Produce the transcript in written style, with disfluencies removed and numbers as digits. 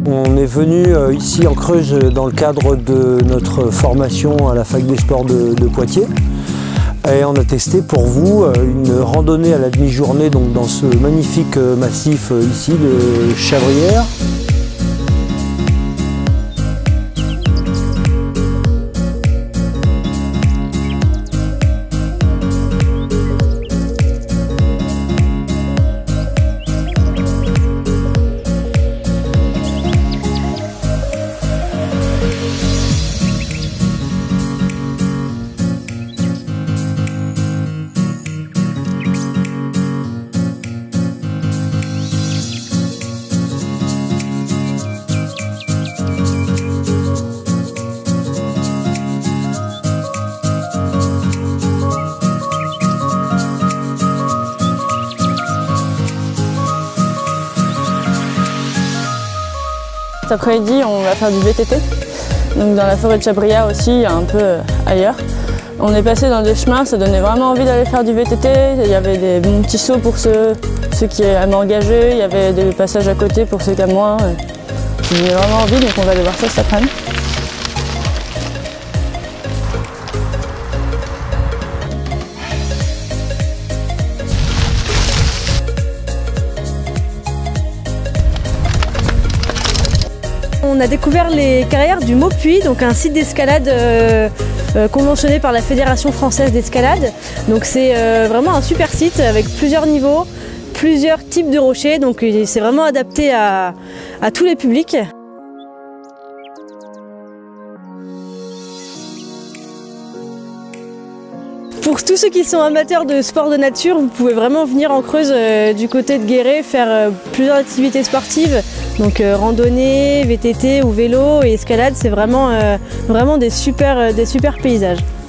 On est venu ici en Creuse dans le cadre de notre formation à la Fac des Sports de Poitiers. Et on a testé pour vous une randonnée à la demi-journée donc dans ce magnifique massif ici de Chabrières. Cet après-midi, on va faire du VTT, donc dans la forêt de Chabrières aussi, un peu ailleurs. On est passé dans des chemins, ça donnait vraiment envie d'aller faire du VTT. Il y avait des bons petits sauts pour ceux qui aiment engager, il y avait des passages à côté pour ceux qui aiment moins. Ça donnait vraiment envie, donc on va aller voir ça cet après-midi. On a découvert les carrières du Maupuy, donc un site d'escalade conventionné par la Fédération française d'escalade. Donc c'est vraiment un super site avec plusieurs niveaux, plusieurs types de rochers, donc c'est vraiment adapté à tous les publics. Pour tous ceux qui sont amateurs de sport de nature, vous pouvez vraiment venir en Creuse du côté de Guéret faire plusieurs activités sportives. Donc randonnée, VTT ou vélo et escalade, c'est vraiment des super paysages.